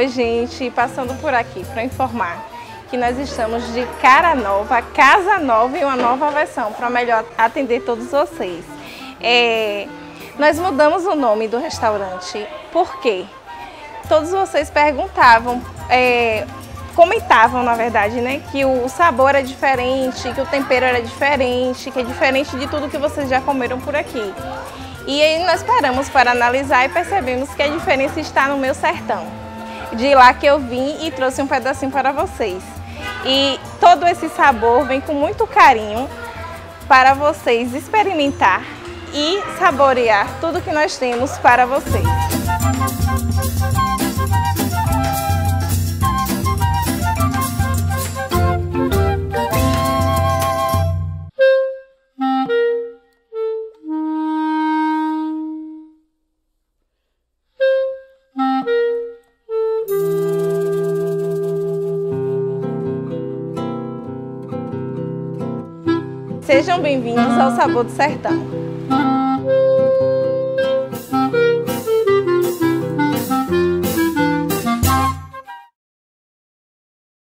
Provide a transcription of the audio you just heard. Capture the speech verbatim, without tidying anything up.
Oi, gente, passando por aqui para informar que nós estamos de cara nova, casa nova e uma nova versão para melhor atender todos vocês. É, nós mudamos o nome do restaurante porque todos vocês perguntavam, é, comentavam na verdade, né, que o sabor era diferente, que o tempero era diferente, que é diferente de tudo que vocês já comeram por aqui. E aí nós paramos para analisar e percebemos que a diferença está no meu sertão. De lá que eu vim e trouxe um pedacinho para vocês. E todo esse sabor vem com muito carinho para vocês experimentar e saborear tudo que nós temos para vocês. Sejam bem-vindos ao Sabor do Sertão.